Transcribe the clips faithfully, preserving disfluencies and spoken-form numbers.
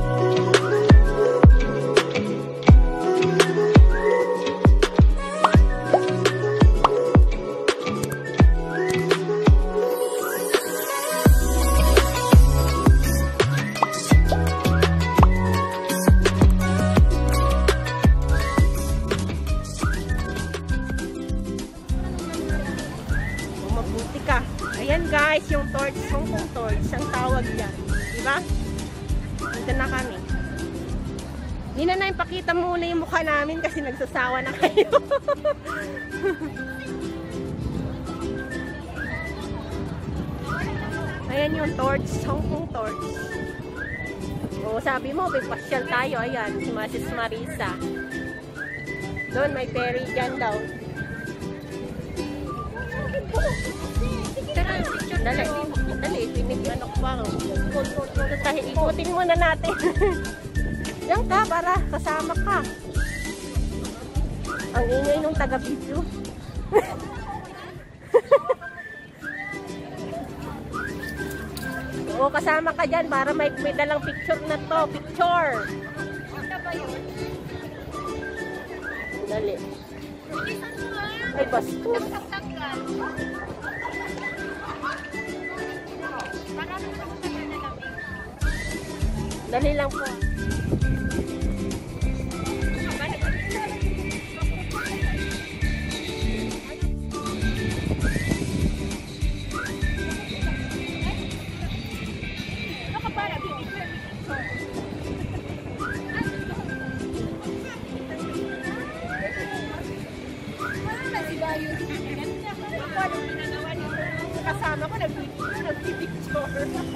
Ayan guys, yung torch, Hong Kong torch, ang tawag yan. Diba? Nandun na kami. Hindi na na ipakita muna yung mukha namin kasi nagsasawa na kayo. Ayan yung torch, Hong Kong torch. O sabi mo, pasyal tayo. Ayan, si Masis Marisa. Doon may ferry dyan daw. Dali, dali, pinigyanok pa. Ikutin muna natin. Yan ka, para kasama ka. Ang ingay nung taga-video. Oo, kasama ka dyan para may, may dalang picture na to. Picture. Dali. Ay, basto. Dali lang po. Kasama ko nag-picture.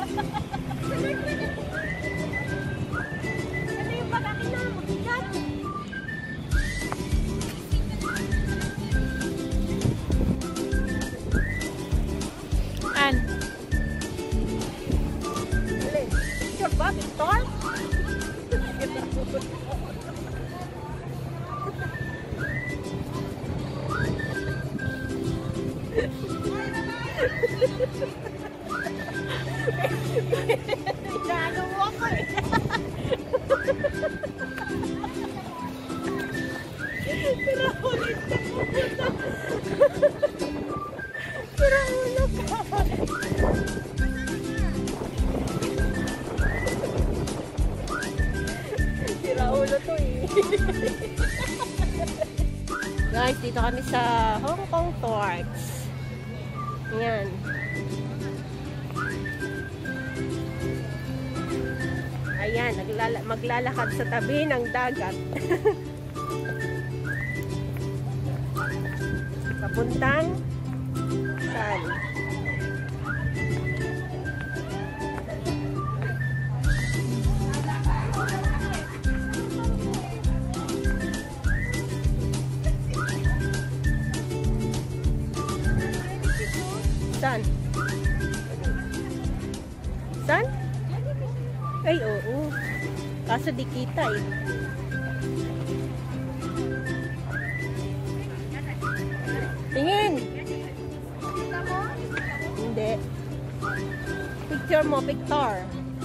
Ano yung pag-akin na? Mag-igat. An? Picture ba? Victor? Inaano mo ako eh. Pinahulit ka pupunta. Pinahulo ka. Piraulo to eh. Guys, dito kami sa Hong Kong Torch. Ayan. Ayan, naglala maglalakad sa tabi ng dagat. Papuntang saan? Saan? Saan? Ay, oo. Kaso di kita eh. Tingin! Hindi. Picture mo, picture.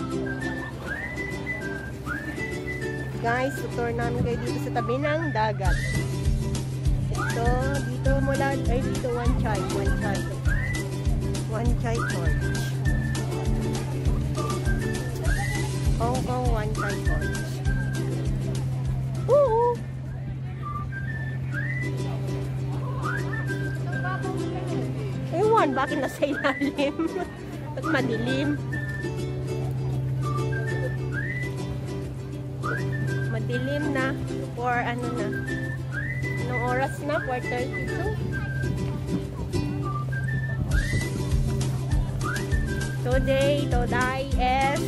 Guys, tutor namin kayo dito sa tabi ng dagat. Ito, dito mula, ay dito one chai, one chai. One chai torch. Hong Kong one chai torch. Woo! Ewan, bakit nasa ilalim? At madilim. Madilim na. For ano na? Anong oras na? four thirty-two. Today, today is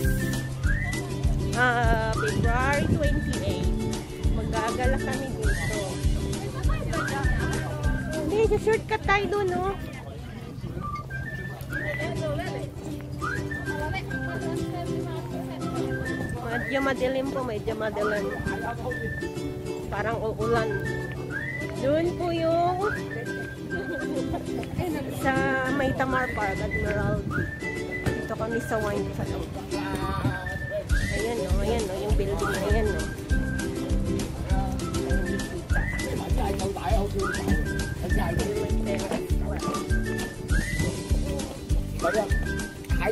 uh, February twenty-eighth. Mag-aagala kami dito. Hindi, shortcut tayo doon, no? Medyo madilim po, medyo madilim. Parang uulan. Doon po yung sa May Tamar Park, Admiralty. Dito kami sa wine shop. Ayan o, ayan o, yung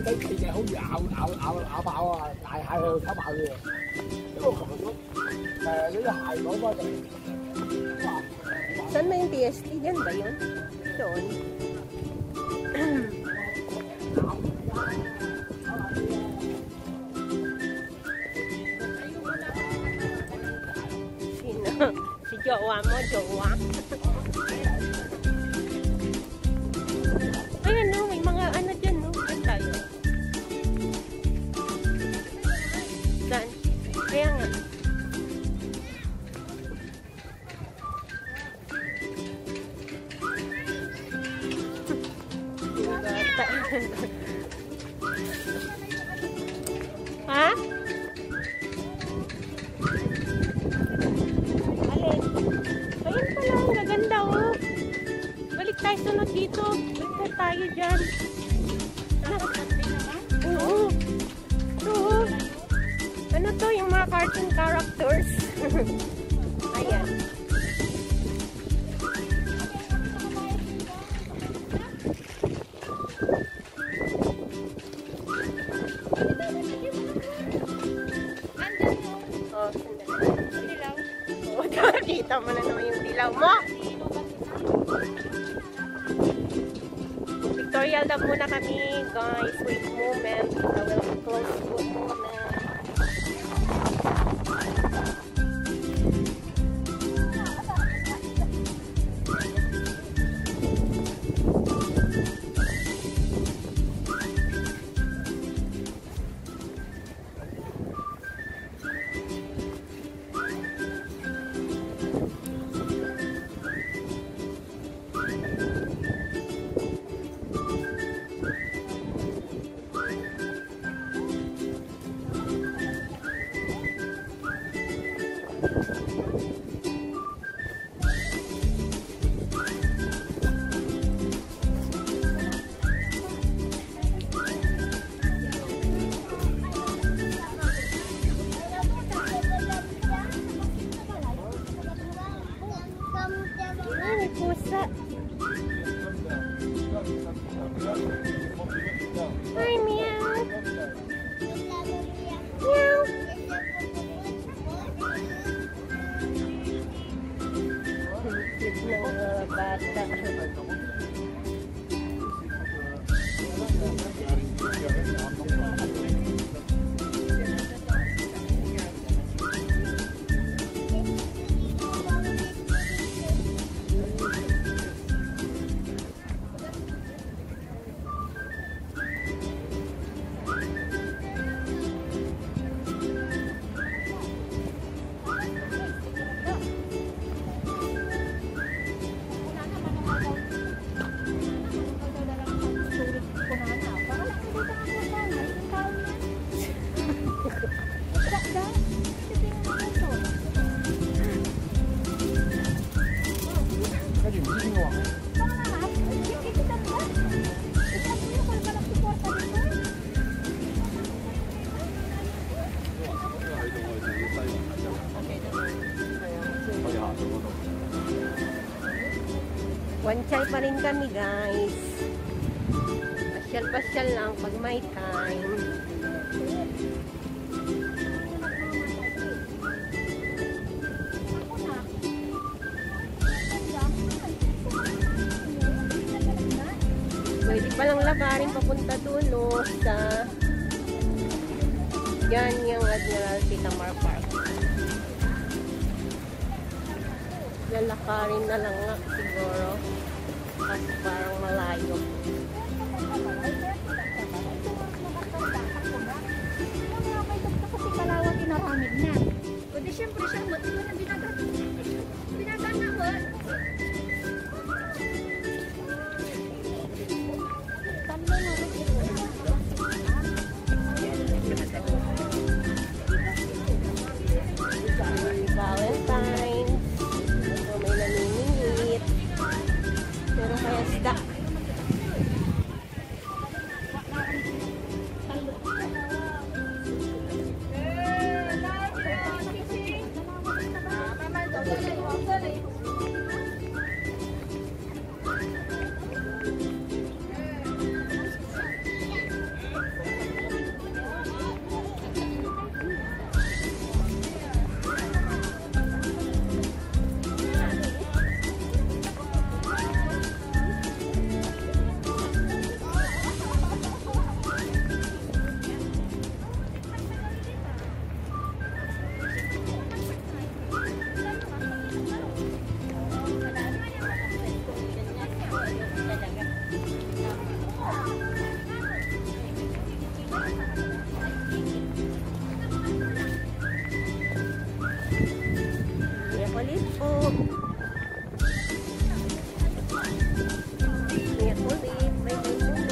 啲企嘅好似咬咬咬咬爆啊！大蟹去炒爆嘅，因為我琴日都誒嗰啲蟹攞翻嚟。 Saan ba yung P S T? Yan ba yun? Doon. Sino? Si jowa mo, jowa. Ayan no, may mga ano dyan no. Saan tayo? Saan? Kaya nga. Ha? Alin? Ayun pala, ang gaganda oh. Balik tayo sunod dito. Balik tayo dyan. Ano? Oo. Oo. Ano to? Yung mga cartoon characters. Ayan. Oh, sandali. Dilaw. Oh, nakita mo na naman yung dilaw mo. Pictorial na muna kami, guys. Wait a moment. I will close po muna. Ay, pusa. Hi, meow. Meow. Cute ng mga bata. Wanchay pa rin kami, guys. Pasyal-pasyal lang pag may time. Pwede palang lakarin papunta dulo sa yan yung Admiralty Tamar Park. Lalakarin na lang nga siguro kasi parang malayo. Kasi kalawang inaramid na. O di syempre siya mo, ito na binagat. Binagat na mo. Tanda na rin. Valentine. So, may naniningit. Pero kaya isda. Ingat ulit. Bye-bye ulit.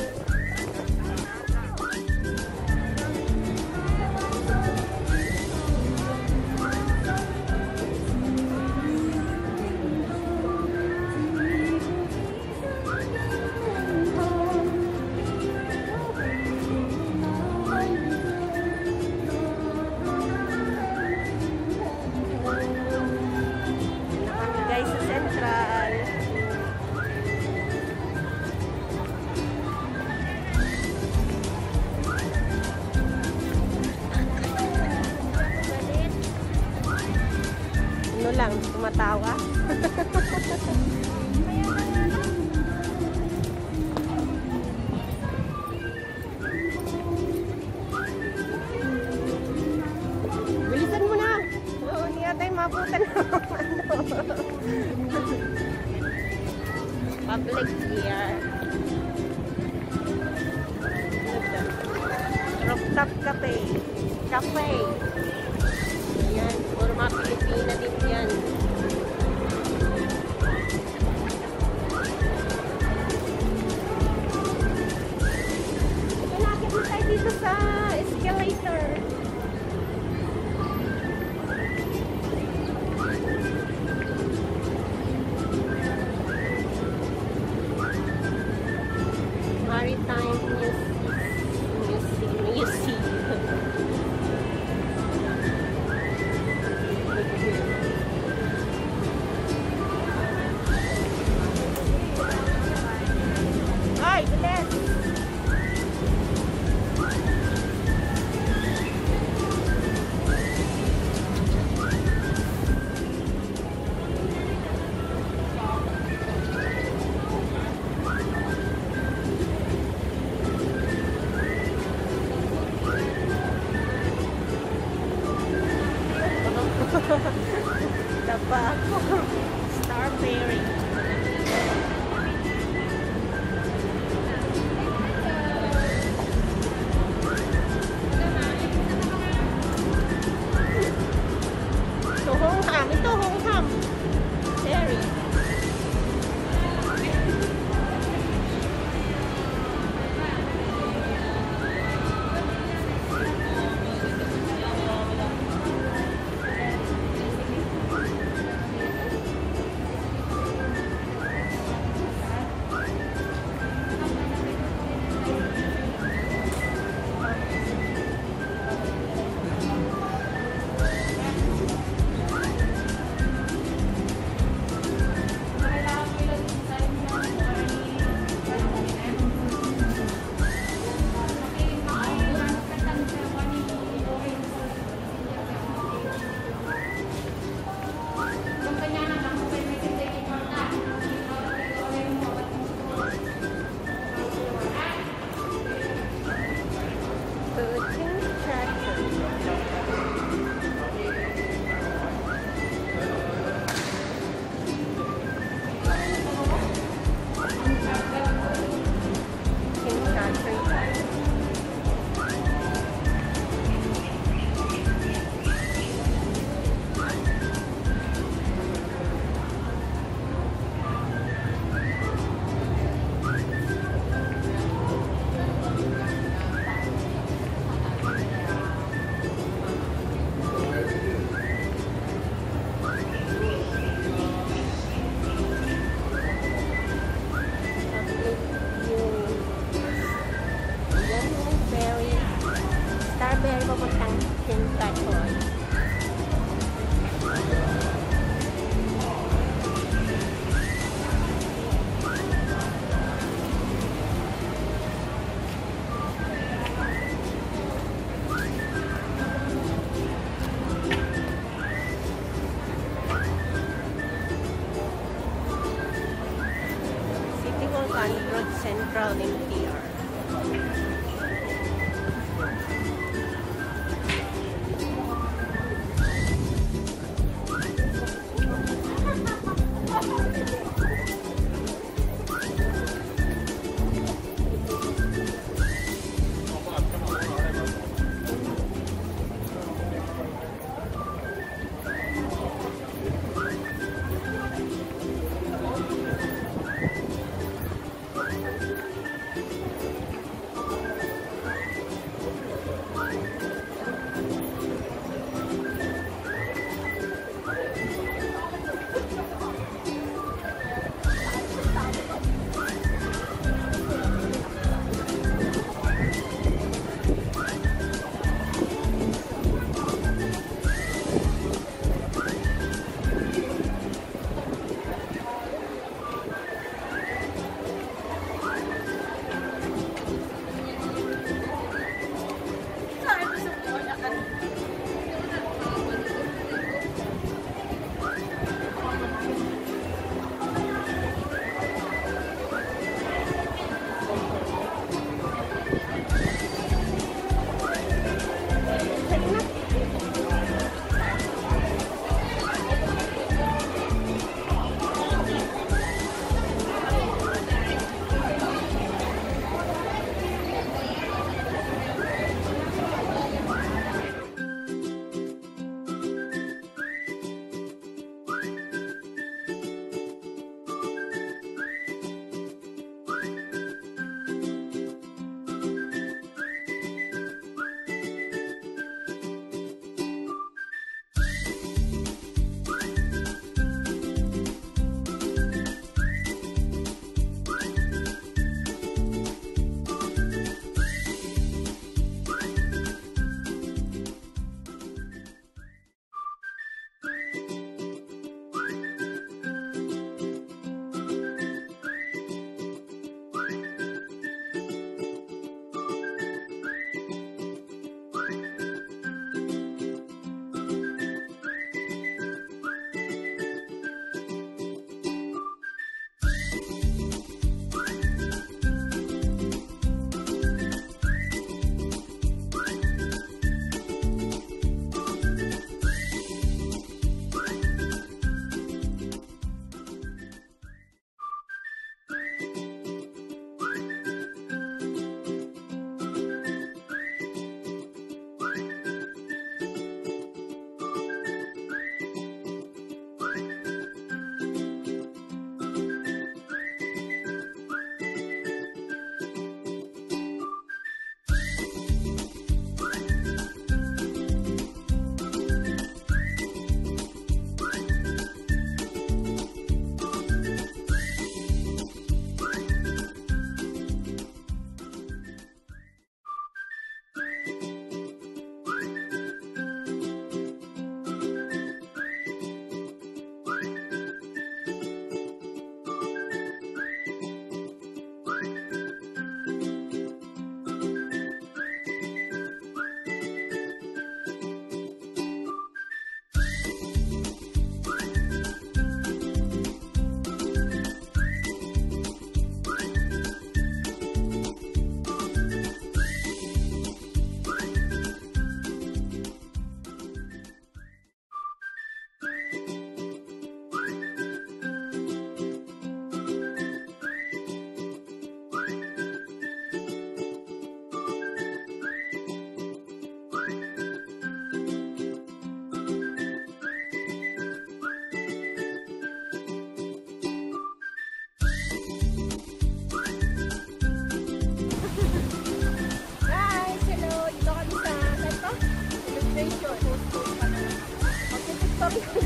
Guys, sa Central. Ano lang, tumatawa. Bilisan mo na. Oo, hindi natin mabutan ng ano. Public here. Rooftop cafe. Cafe. Yan, puro mga Pilipina din yan. Malapit na tayo dito sa escalator. Maritime Museum. Museum. Ay, bilis! Tapa ako. Starberry. Ito hongham. Ito hongham. Cherry. Starberry papuntang Kincaton. City Hall Road Central N T R.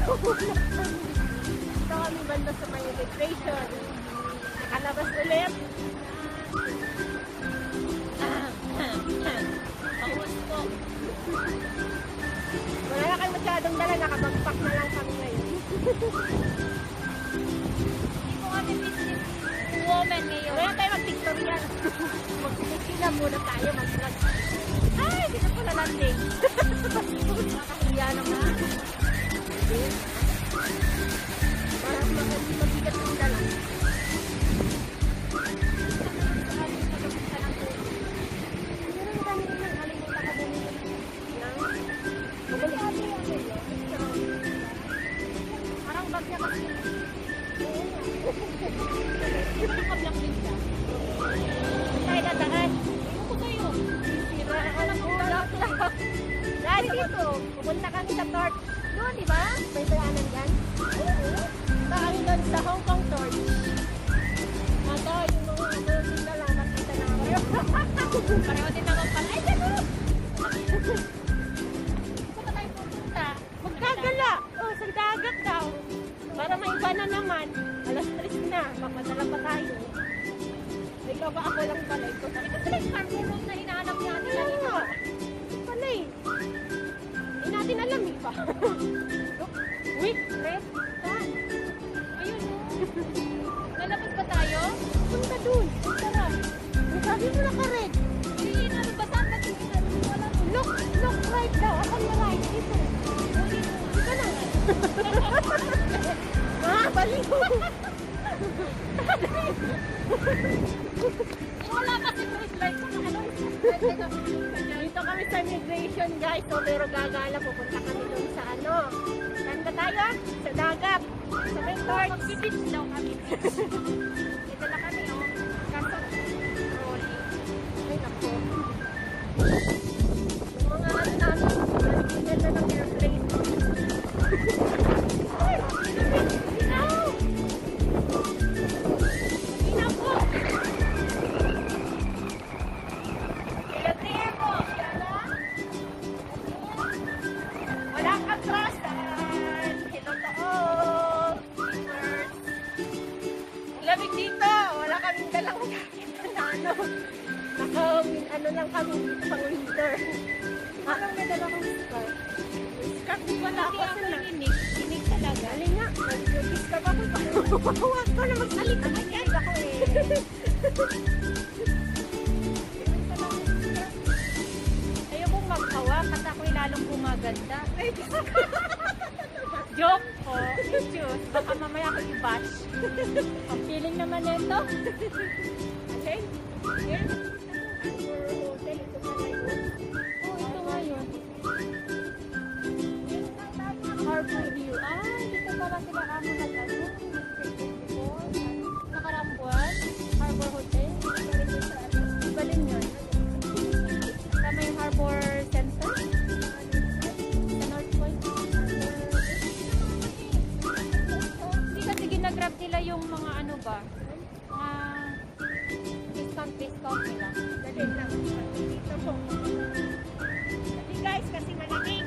Ito kami banda sa may immigration. Nakalabas ulit. Pangwas po. Wala na kayo masyadong dala. Nakabagpak na lang kami ngayon. Hindi po kami business woman ngayon. Wala tayo mag-pictorial. Mag-pictorial na muna tayo. Mag-vlog. Ay, dito po na landing. Nakakahiya naman. Para mag-mabigat ng dala. Parang bag niya kasi. Naka-block din siya. Tayo dadaan. Ano po kayo? Sira ang ulak lang. Dahil dito, pupunta kami sa Torch. Doon, di ba? May bayanan dyan. Punta kami doon sa Hong Kong Torch. Ito, yung mga building na lang. Makita na kami. Pareho din naman pala. Ay, dito! Saan ba tayo pupunta? Magkagala. Oh, sa dagat daw. Para may iba na naman. Alas tres na. Mapadala pa tayo. Ikaw ba ako lang pala? Ikaw sa Ito sila yung cargo room na hinahanap niya natin Kaya kanina. nga. Pala eh. Hindi natin alam eh pa. Uy, red. Saan? Ayun o. Lalabas ba tayo? Punta dun. Tara. Sabi mo na ka-red. Hindi, ano ba? Saan ba tingin na? Wala mo. Look, look right daw. Ako na right. Dito. Dito na. Ah, balik mo. Wala kasi first light ko na ano. Dito kami sa immigration guys. So, pero gagala. Pupunta kami dun sa ano. Saan ba tayo? Sa dagat. Sa may torch. Mag-beach daw kami. Dito na kami o. Kaso, rolling. Ay, naku. Yung mga ano namin, nalikinan na ng airplane. Ay, ginaw! Ginaw po! Ilatihin mo! Wala kang krasan! Hello to all! Lamig dito! Wala kaming dalang gamit na ano. Naka, ano lang kami dito pang winter. Parang may dala kong scarf. Scarf di wala ako Kasi kasi ako na. inig. Inig talaga. Galing nga. Nag-scarf ako. Huwag ko na magsalita. Nag-inig ako eh. Ayokong maghawa kasi ako'y lalong gumaganda. Joke po. Excuse. Baka mamaya ako i-bash. Ang feeling naman nito. Okay? Here. Our hotel. Ito pala yun. Oh, ito nga yun. Harbor View. Ah, dito pala sila kamo nag-ano. Nakarambuan. Harbor Hotel. Ibalin yun. Sa may Harbor Center. Sa North Point. Hindi kasi ginagrab nila yung mga ano ba? Mga discount discount nila. Dali lang. Dito po. Dali guys, kasi malamig.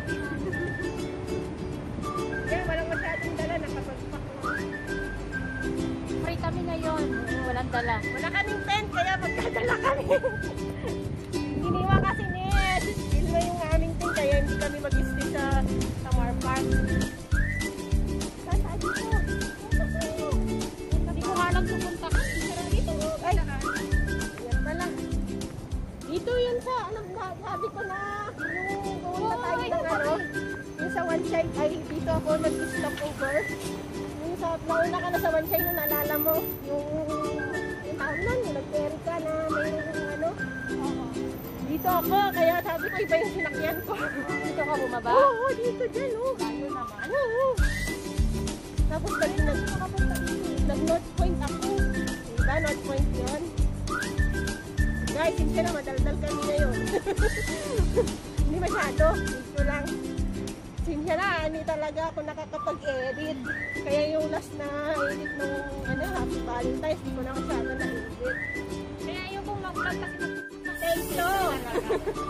Yan, walang masyadong dala. Nakapagpak lang. Free kami ngayon. Walang dala. Wala kaming tent, kaya magdadala kami. Giniwa kasi ni Ilma yung aming tent, kaya hindi kami mag-stay sa Samar Park. Saan tayo dito? Hindi ko halang pupuntahan. Dito. Ay, yan pala. Dito yun sa, ano, na- sabi ko na, yung pumunta tayo Oy, ng ano, yung sa one side, ay dito ako nag-stop over. Yung sa, nauna ka na sa one side, yung naalala mo, yung, yung tawag nun, yung nag-ferry ka na mayroong ano. Dito ako, kaya sabi ko, iba yung sinakyan ko. Dito ka bumaba? Oo, oo, dito dyan, oo. Tayo naman. Oo. Tapos nag, nag, nag North Point ako. Diba, North Point yun? Guys, hindi na, madaldal kami ngayon. Hindi masyado, dito lang. Sinsya na, hindi talaga ako nakakapag-edit. Kaya yung last na edit nung ano, Happy Valentine's, di ko na masyado na-edit. Kaya ayokong mag-vlog kasi mag- Thank you!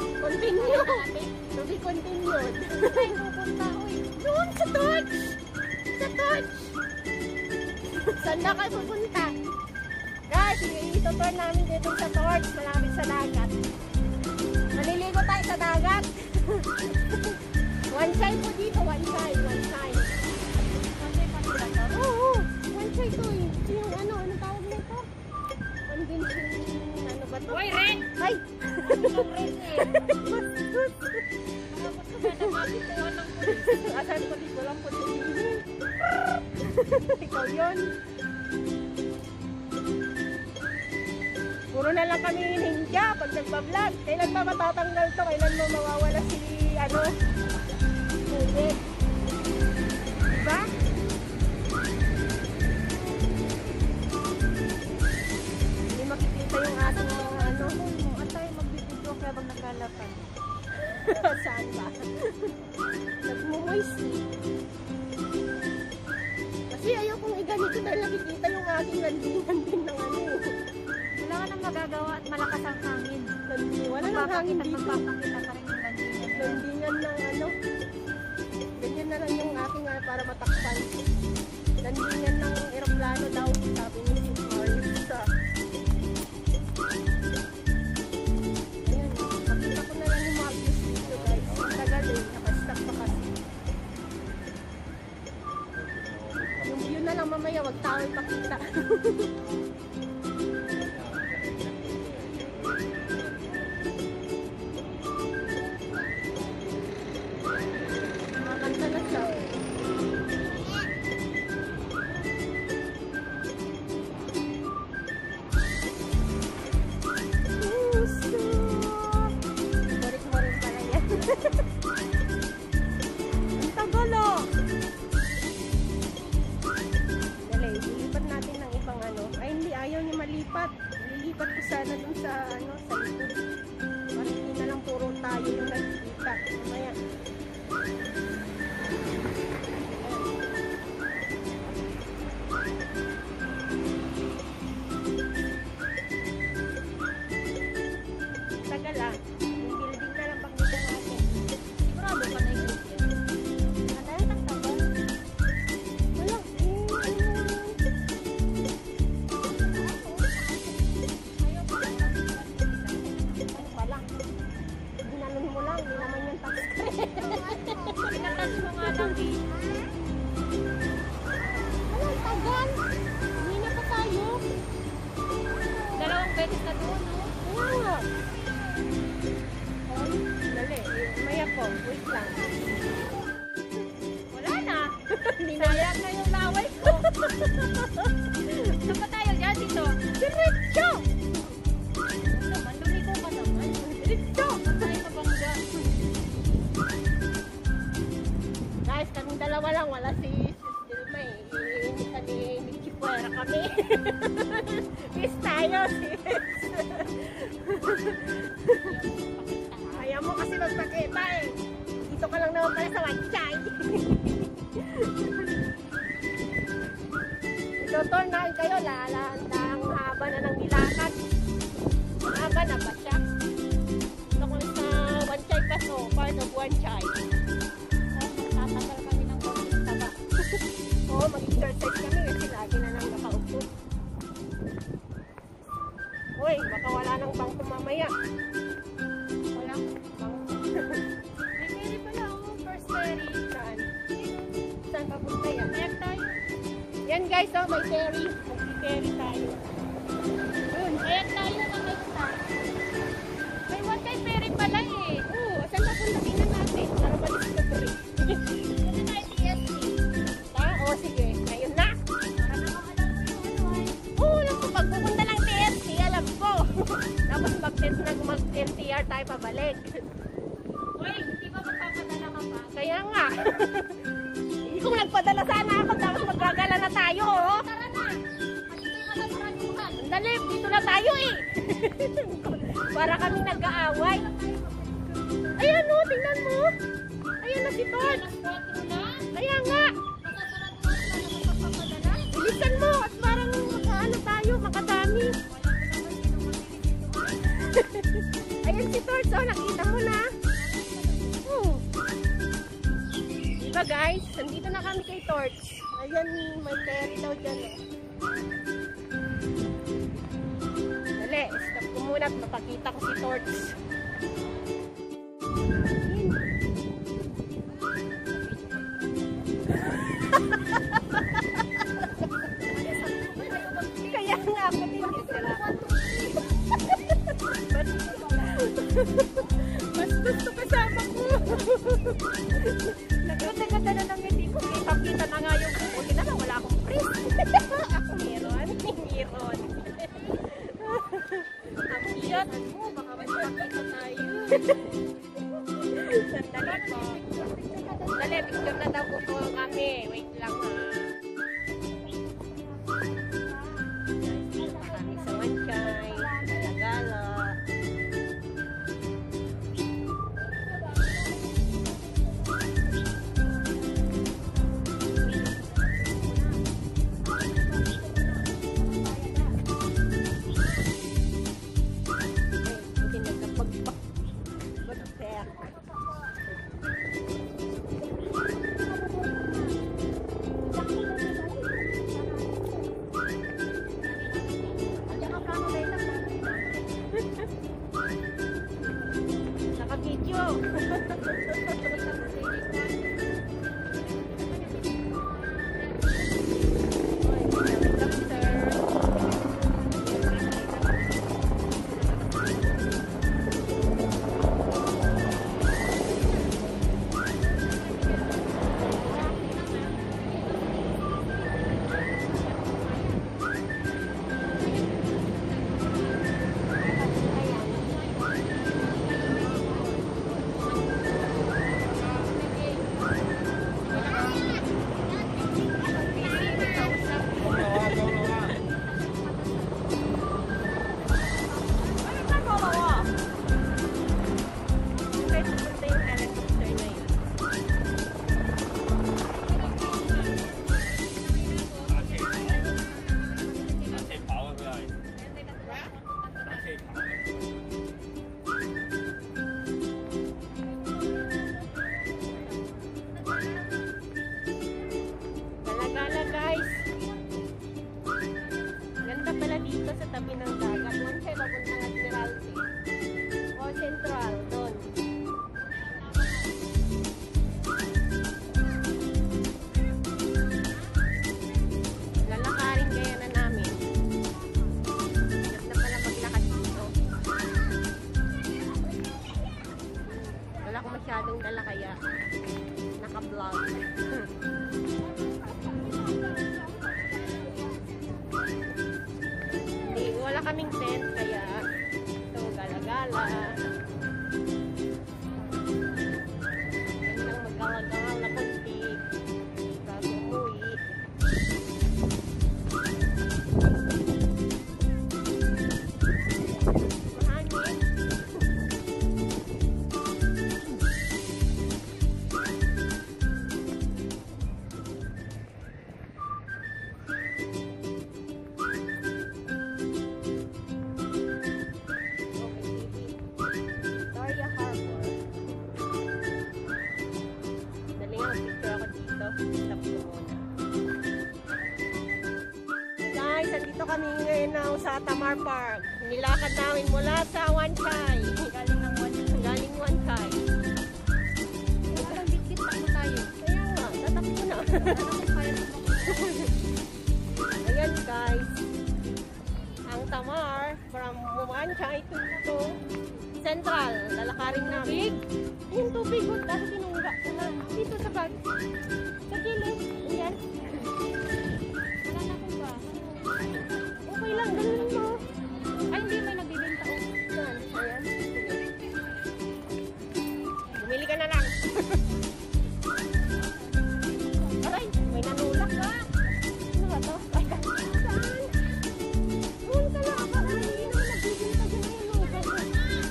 Continue! To be continued. Saan tayo pupunta? Uy, Doon sa Torch! Sa torch! Saan na kayo pupunta? Guys, itutur namin dito sa torch, malapit sa dagat. Maliligo tayo sa dagat. One side po dito, one side, one side. One side pa sila to? Oo, one side to. Yung ano, anong tawag nito? Convincing, ano ba to? Uy, Ren! Ay! Ang Ren eh. Bastos! Tapos ko na nakakituan ng pulis. Asan ko dito lang po sa sini? Ikaw yun. Puro na lang kami ninja pag nagpa-vlog. Kailan ba matatanggal to? Kailan mo mawawala si, ano, tubig? Diba? Hindi makikita yung ating mga, ano, At tayo magbibidyo kaya bang nagkalapan. saan ba? Nagmumoist eh. Kasi ayaw kong iganito dahil nakikita yung aking landingan din ng ano. Wala ka nang magagawa at malakas ang hangin. Landingan. Wala nang hangin dito. Magpapakita pa rin yung landingan. Landingan ng ano. Ganyan na lang yung aking ano, para matakpan. Landingan ng aeroplano daw. Sabi ni si Marissa. Ayan. Makita ko na lang yung mga views dito guys. Ang tagal eh. Nakastuck pa kasi. Yung view na lang mamaya. Wag tayo ipakita. Makanta na siya. Puso. Borik mo rin pala yan. Ang tagal oh. Dali, lilipat natin ng ibang ano. Ay hindi, ayaw niya malipat. Lilipat ko sana dun sa ano, sa likod. Para hindi na lang puro tayo yung nagkita. Mamaya. Tagal ah. Yung building na lang pakita natin. Sigurado ka na yung group yan. Ang dahil ang tagal. Wala. Eh, ano? Ayaw pa lang ang Ano pala? Ginanon mo lang. Hindi naman yung tax credit. Pinatas mo nga lang eh. Wala, ang tagal. Hindi na pa tayo. Dalawang beses na doon, no? Kaya nga. Ay, dali. Maya po. Wait lang. Wala na. Hindi na. Sayang na yung laway ko. Saan pa tayo dyan dito? Diretso! Naman, lumigo ka naman. Diretso! Saan tayo sa bangga? Guys, kaming dalawa lang. Wala si Sis Dilma eh. Hindi ka ni Michipuera kami. Miss tayo, sis. Kaya mo kasi magpakita eh. Dito ka lang naman pala sa Wanchay. Itutur na kayo. Lalanda ang haba na ng nilakad. Ang haba na ba siya? Ito ko sa Wanchay Paso. Part of Wanchay. Tatagal kami ng konting taba. Oo, mag-exercise kami kasi lagi na lang nakaupo. Uy, baka wala nang bangko mamaya. Wala. May ferry pala, oh. First ferry. Saan? Saan papunta yan? Kayak tayo. Yan guys, oh, may ferry. Mag-ferry tayo. Yun. Kayak tayo na isa. May one time ferry pala eh. Oo, saan papunta? Tingnan natin. Para ma-discovery. Kasi tayo T S C. Ah, oo, sige. Ngayon na. Para naman alam mo yung ano ay. Oo, alam ko. Pag pupunta ng T S C, alam ko. Tapos mag-test na mag-M T R tayo pabalik. Uy, di ba magpapadala ka pa? Kaya nga. Kung nagpadala sana ako, tapos magagala na tayo, oh. Tara na! Magiging masasaraduhan. Dali, dito na tayo eh. Para kami nag-aaway. Ayan o, tingnan mo. Ayan na si Todd. Alas kwatro na. Kaya nga. Masasaraduhan ka na magpapadala. Bilisan mo at parang makaano tayo, makadami. Ayan si Todd, oh, nakita mo na. Oh. Diba ba guys? Nandito na kami kay Torch. Ayan, may ferry daw dyan eh. Dali, stop ko muna at mapakita ko si Torch. Kaya nga ako din sila. Mas gusto kasama ko. Nagkanda-ganda na ng hindi ko. Kita-kita na nga yung buti na lang. Wala akong press. Ako meron. Meron. Ang cute mo. Baka may makita tayo. Sandali po. Sandali, picture na daw po kami. Wait lang ha. Dito kami sa Wanchay. Galagala. Naka-video. Galagala guys. Ganda pala dito sa tabi ng dagat. Wanchay papunta ng Admiralty. O Central, doon. Lalakarin kaya na namin. Ganda pala maglakad dito. Wala akong masyadong dala kaya naka-vlog. Hindi, wala kaming tent kaya ito galagala. Gandang maggalagaw na konti bago umuwi. Mahangin. Victoria Harbor. Dali nga, picture ako dito. Stop ko muna. Guys, andito kami ngayon now sa Tamar Park. Nilakad namin mula sa Wanchay. Galing ng one. Galing Wanchay. Parang bit-bit pa mo tayo. Kaya nga, tatakbo na. Ayan guys. Ang Tamar from Wanchay to, to Central. Lalakarin namin. Yung tubig, huwag dahil tinungga ko na. Dito sa bag. Sa gilid. Ayan. Wala na akong ba? Okay lang, ganun mo. Ay, hindi. May nagbibenta ko. Yan. Ayan. Bumili ka na lang. Aray, may nanulak ka. Ano ba to? Ay, saan? Doon ka na. Baka hindi naman nagbibenta dyan ngayon.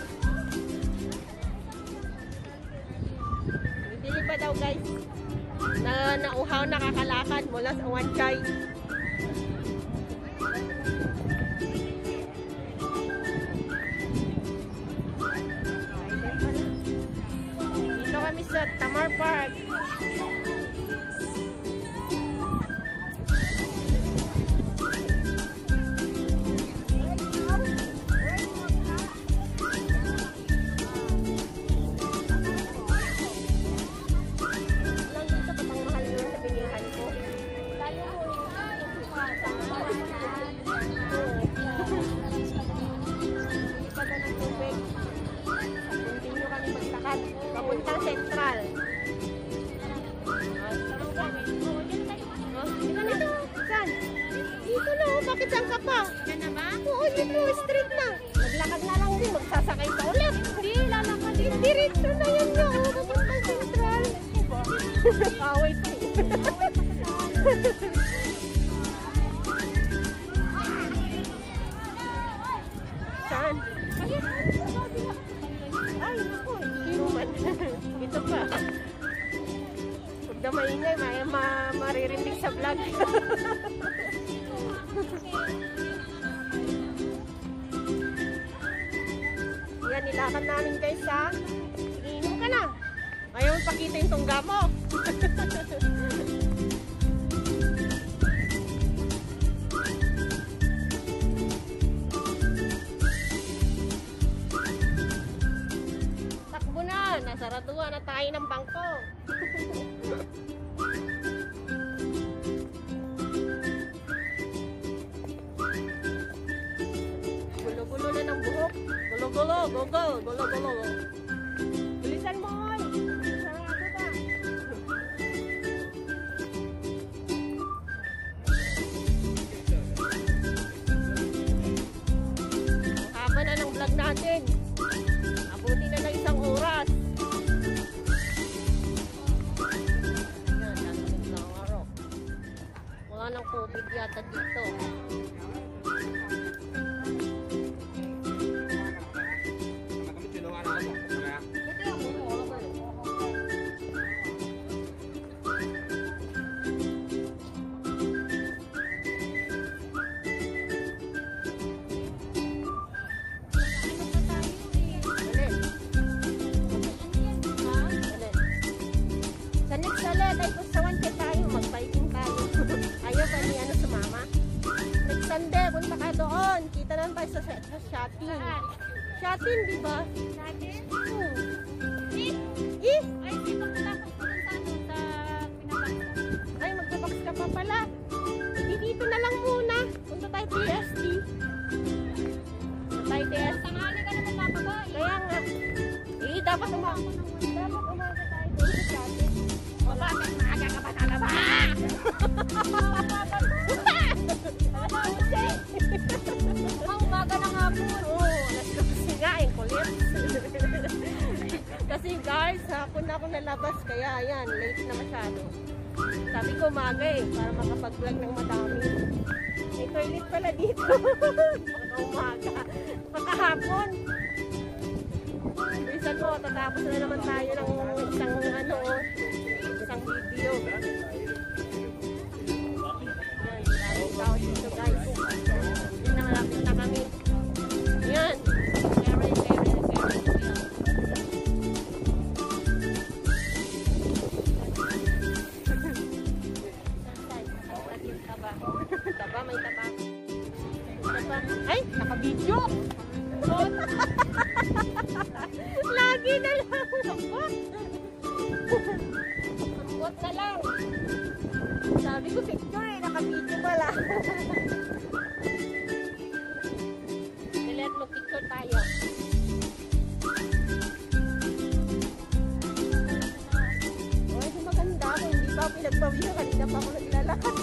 Bibili pa daw guys. Na nauhaw nakakalakad mula sa Wanchay. Dito kami sa Tamar Park. street na. Naglakad na lang din, magsasakay pa ulit. Hindi, lalakad din. Diretso na yan nga, oh, papuntang Central. Away pa eh. Saan? Ay, naku, inuman. Ito pa. Huwag na maingay, may ma maririnig sa vlog. Yan, nilakad namin guys ha. Iinom ka na. Ayaw mo pakita yung tungga mo. Takbo na. Nasaraduhan na tayo ng bangko. Gulo-gulo na ng buhok. Gulo-gulo. Go, go. Gulo-gulo. Bilisan mo, oy. Sarado ba? Haba na ng vlog natin. Abuti na ng isang oras. Ayan, nandun na ang araw. Wala nang COVID yata dito. Sa next salat ay kung sawan ka tayo, mag-biking tayo. Ayaw ka ni ano sumama. Next Sunday, punta ka doon. Kita naman tayo sa, sa shopping. Shopping, di ba? Natin? Hmm. Eh, Eh, ay, di ba katapos ko ng tanong sa pinabasa? ay magbabox ka pa pala. Hindi dito na lang muna. Punta tayo T S T. Punta tayo T S T. Tanghali ka naman mapabay. Kaya nga. Eh, dapat umaga. Dapat umaga tayo doon sa shopping. O bakit maaga ka ba talaga? Ang umaga na nga po. Oo, alas kasi nga, yung kulit. Kasi guys, hapon na ako nalabas, kaya ayan, late na masyado. Sabi ko umaga eh, para makapag-vlog ng madami. May toilet pala dito. Baka umaga. Baka hapon. Bisan mo, tatapos na naman tayo ng isang ano, isang video. Ayan, daming tao dito guys. Yan, nakalapit na kami. Ayan. Very, very, very still. Taba. Taba, may taba. Taba. Ay, naka-video. Lagi na lang. Sambot. Sambot na lang. Sabi ko picture eh, naka-video pala. Kailangan mag-picture tayo. Oh, hindi maganda ako. Hindi pa ako pinagpawisan. Kanina pa ako naglalakad.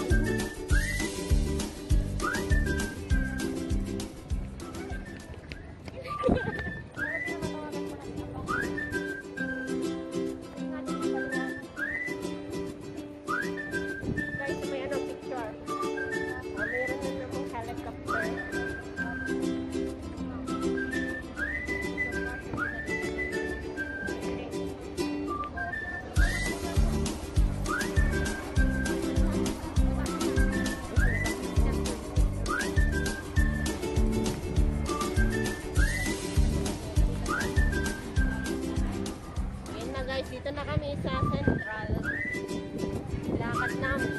Guys, may anong picture. Oh, mayroon na namang helicopter. Ayan na guys, dito na kami sa Central. Lakad namin.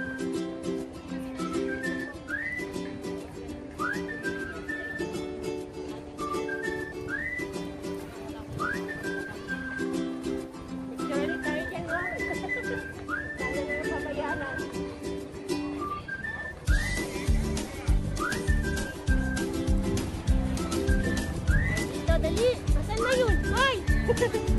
Picture ulit tayo dyan, no? Kaya na yung pabayaran. Ay, dito, dali! Asan na yun? Hoy!